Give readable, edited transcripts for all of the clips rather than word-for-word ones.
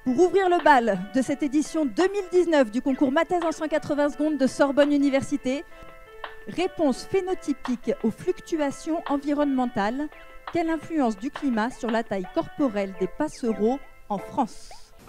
Pour ouvrir le bal de cette édition 2019 du concours Mathèse en 180 secondes de Sorbonne Université, réponse phénotypique aux fluctuations environnementales. Quelle influence du climat sur la taille corporelle des passereaux en France?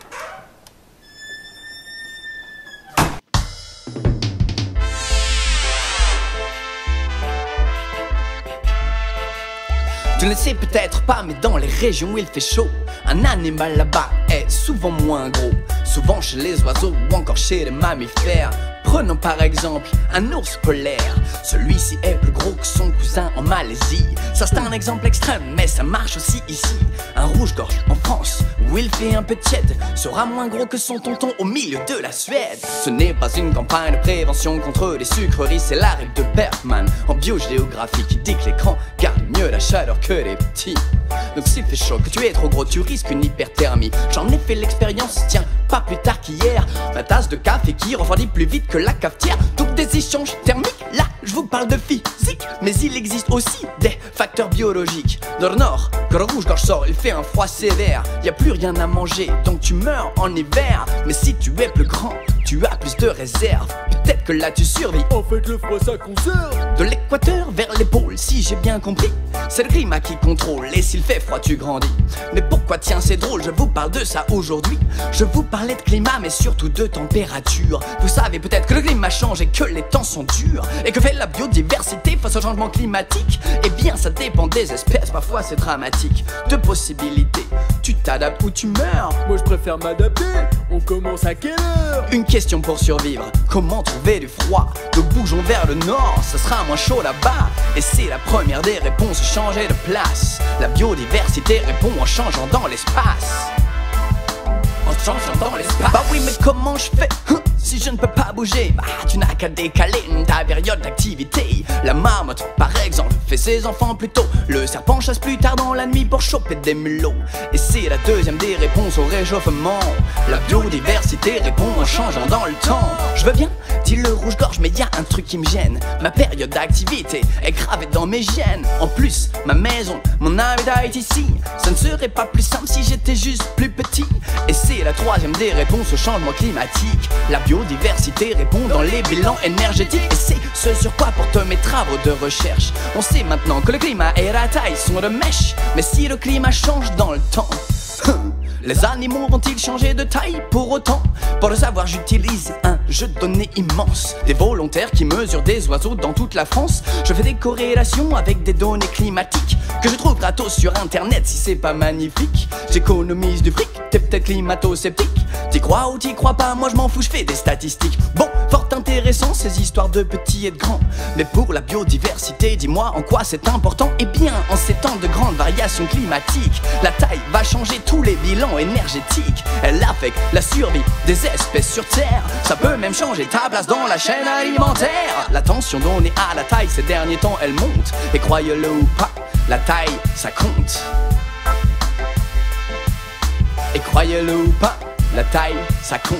Tu ne le sais peut-être pas, mais dans les régions où il fait chaud, un animal là-bas est souvent moins gros. Souvent chez les oiseaux ou encore chez les mammifères. Prenons par exemple un ours polaire. Celui-ci est plus gros que son cousin en Malaisie. Ça c'est un exemple extrême, mais ça marche aussi ici. Un rouge-gorge en France, où il fait un peu tiède, sera moins gros que son tonton au milieu de la Suède. Ce n'est pas une campagne de prévention contre les sucreries, c'est la règle de Bergman en biogéographie qui dit que les grands gardent mieux la chaleur que les petits. Donc s'il fait chaud, que tu es trop gros, tu risques une hyperthermie. J'en ai fait l'expérience, tiens, pas plus tard qu'hier. Ma tasse de café qui refroidit plus vite que la cafetière. Donc des échanges thermiques, là je vous parle de physique. Mais il existe aussi des facteurs biologiques. Dans le nord, quand le rouge-gorge sort, il fait un froid sévère. Y a plus rien à manger, donc tu meurs en hiver. Mais si tu es plus grand, tu as plus de réserves. Peut-être que là tu survis. En fait le froid ça conserve. De l'équateur vers les pôles, si j'ai bien compris, c'est le climat qui contrôle, et s'il fait froid tu grandis. Mais pourquoi tiens c'est drôle, je vous parle de ça aujourd'hui. Je vous parlais de climat mais surtout de température. Vous savez peut-être que le climat change et que les temps sont durs. Et que fait la biodiversité face au changement climatique? Eh bien ça dépend des espèces, parfois c'est dramatique. Deux possibilités, tu t'adaptes ou tu meurs. Moi je préfère m'adapter, on commence à quelle heure? Une question pour survivre, comment trouver du froid? Nous bougeons vers le nord, ça sera moins chaud là-bas. Et c'est la première des réponses, changer de place. La biodiversité répond en changeant dans l'espace. En changeant dans l'espace. Bah oui mais comment je fais si je ne peux pas bouger? Bah tu n'as qu'à décaler ta période d'activité. La marmotte par exemple fait ses enfants plus tôt. Le serpent chasse plus tard dans la nuit pour choper des mulots. Et c'est la deuxième des réponses au réchauffement. La biodiversité répond en changeant dans le temps. Je veux bien, dit le rouge-gorge, mais y a un truc qui me gêne. Ma période d'activité est gravée dans mes gènes. En plus, ma maison, mon habitat est ici. Ça ne serait pas plus simple si j'étais juste plus petit. Et c'est la troisième des réponses au changement climatique. La biodiversité répond dans les bilans énergétiques. Et c'est ce sur quoi portent mes travaux de recherche. On sait maintenant que le climat et la taille sont de mèche. Mais si le climat change dans le temps, les animaux vont-ils changer de taille pour autant? Pour le savoir, j'utilise un jeu de données immense. Des volontaires qui mesurent des oiseaux dans toute la France. Je fais des corrélations avec des données climatiques que je trouve gratos sur internet si c'est pas magnifique. J'économise du fric, t'es peut-être climato-sceptique. T'y crois ou t'y crois pas, moi je m'en fous, je fais des statistiques. Bon, fort intéressant ces histoires de petits et de grands. Mais pour la biodiversité, dis-moi en quoi c'est important? Eh bien, en ces temps de grandes variations climatiques, la taille va changer tous les bilans énergétiques. Elle affecte la survie des espèces sur Terre. Ça peut même changer ta place dans la chaîne alimentaire. L'attention donnée à la taille ces derniers temps, elle monte. Et croyez-le ou pas, la taille, ça compte. Et croyez-le ou pas, la taille, ça compte.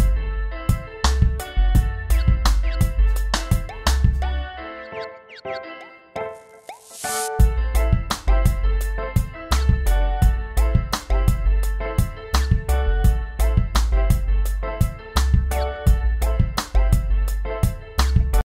You